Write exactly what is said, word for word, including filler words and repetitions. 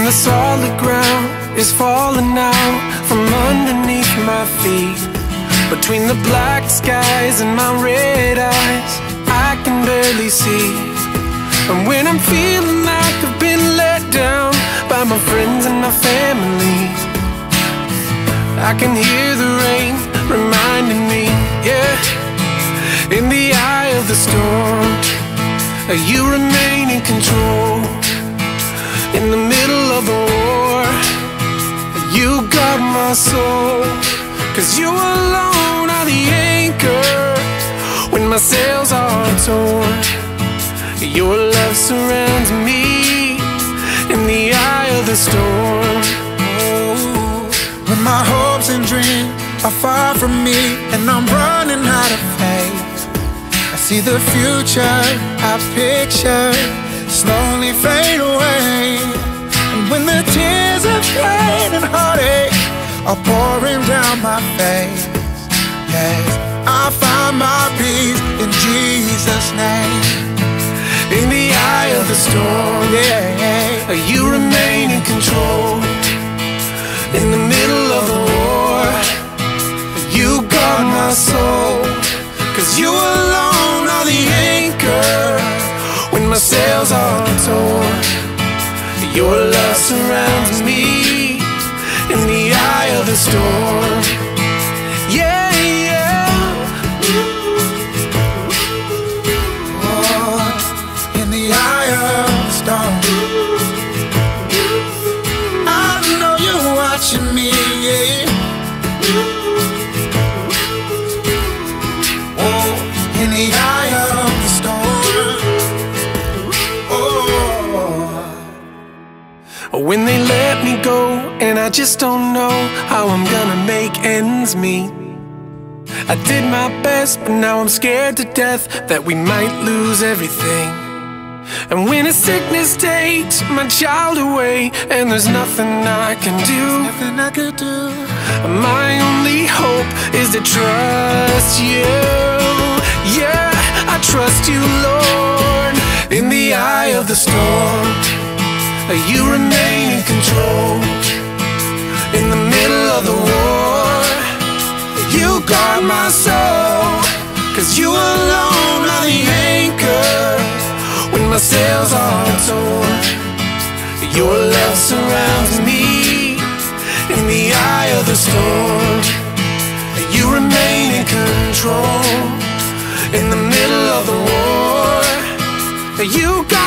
the solid ground is falling out from underneath my feet. Between the black skies and my red eyes, I can barely see. And when I'm feeling like I've been let down by my friends and my family, I can hear the rain reminding me, yeah, in the eye of the storm, you remain in control. In the middle of the war, you got my soul. 'Cause you alone are the anchor when my sails are torn. Your love surrounds me in the eye of the storm. Oh. When my hopes and dreams are far from me and I'm running out of faith, I see the future I pictured slowly fade away. And when the tears of pain and heartache are pouring down my face, yes, I find my peace in Jesus' name. In the eye of the storm, yeah, you remain in control. In the middle of the war, you guard my soul. 'Cause you alone are the anchor when my sails are torn. Your love surrounds me in the eye of the storm. Yeah, yeah. Oh, in the eye of the storm, I know you're watching me, yeah. Oh, in the eye of the storm. Oh, when they let me go and I just don't know how I'm gonna make ends meet. I did my best, but now I'm scared to death that we might lose everything. And when a sickness takes my child away and there's nothing I can do, Nothing I could do. my only hope is to trust you. Yeah, I trust you, Lord. In the eye of the storm, you remain in control. In the middle of the war, you guard my soul. 'Cause you alone are the anchor when my sails are torn. Your love surrounds me in the eye of the storm. You remain in control. In the middle of the war, you guard